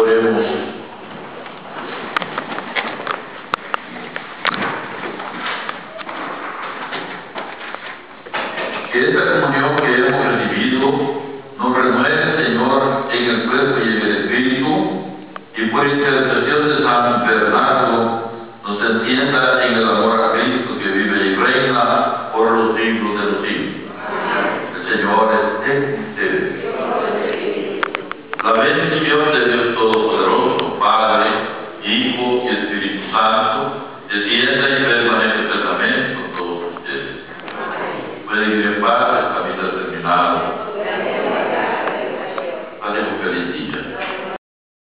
Oremos. Que esta comunión que hemos recibido nos renueve, Señor, en el cuerpo y en el espíritu, y por intercesión de San Bernardo nos encienda en el amor a Cristo que vive y reina por los siglos de los siglos. El Señor esté con ustedes. La bendición de Dios Todopoderoso, Padre, Hijo y Espíritu Santo, descienda